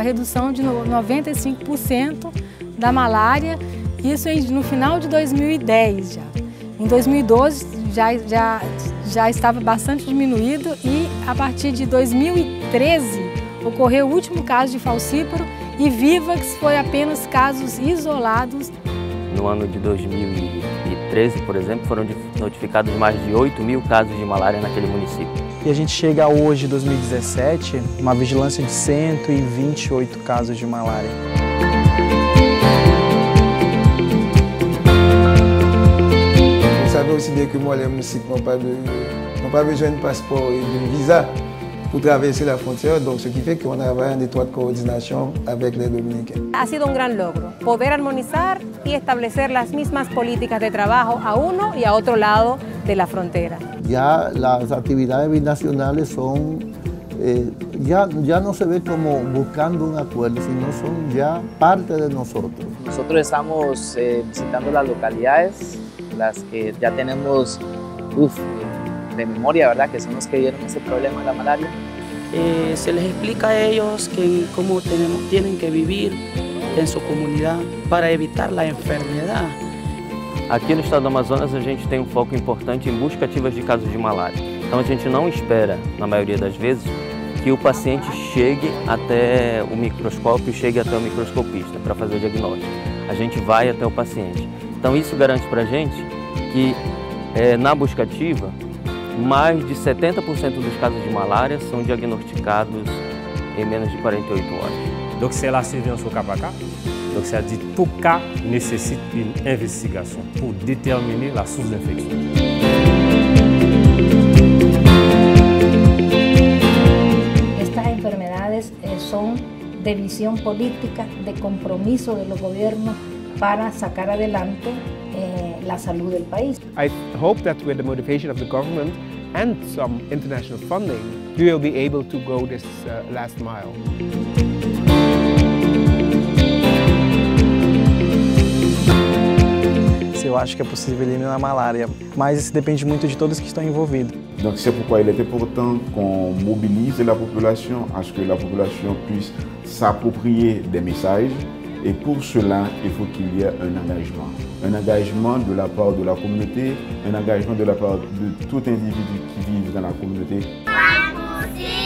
redução de 95% da malária, isso no final de 2010 já. Em 2012 já estava bastante diminuído e a partir de 2013 ocorreu o último caso de falcíparo e Vivax foi apenas casos isolados. No ano de 2013, por exemplo, foram notificados mais de 8.000 casos de malária naquele município. E a gente chega hoje, 2017, uma vigilância de 128 casos de malária. Vous savez aussi bien que moi, les moustiques n'ont pas besoin de passeport et de visa pour traverser la frontière, donc ce qui fait qu'on travaille en étroite coordination avec les Dominicains. Ha sido un gran logro poder armonizar y establecer las mismas políticas de trabajo a uno y a otro lado de la frontera. Ya las actividades binacionales son, ya no se ve como buscando un acuerdo, sino son ya parte de nosotros. Nosotros estamos visitando las localidades, las que ya tenemos de memoria, ¿verdad? Que son los que vieron ese problema de la malaria. Se les explica a ellos cómo tienen que vivir en su comunidad para evitar la enfermedad. Aqui no estado do Amazonas a gente tem um foco importante em busca ativa de casos de malária. Então a gente não espera, na maioria das vezes, que o paciente chegue até o microscópio, chegue até o microscopista para fazer o diagnóstico. A gente vai até o paciente. Então isso garante para a gente que na busca ativa, mais de 70% dos casos de malária são diagnosticados em menos de 48 horas. Donc c'est la surveillance au cas par cas. Donc ça dit tout cas nécessite une investigation pour déterminer la source d'infection. Estas enfermedades son de visión política, de compromiso de los gobiernos para sacar adelante la salud del país. I hope that with the motivation of the government and some international funding, we will be able to go this last mile. Eu acho que é possível eliminar a malária, mas isso depende muito de todos que estão envolvidos. Donc c'est pourquoi il est important qu'on mobilise la population, à ce que la population puisse s'approprier des messages. Et pour cela, il faut qu'il y ait un engagement. Un engagement de la part de la communauté, un engagement de la part de tout individu qui vit dans la communauté.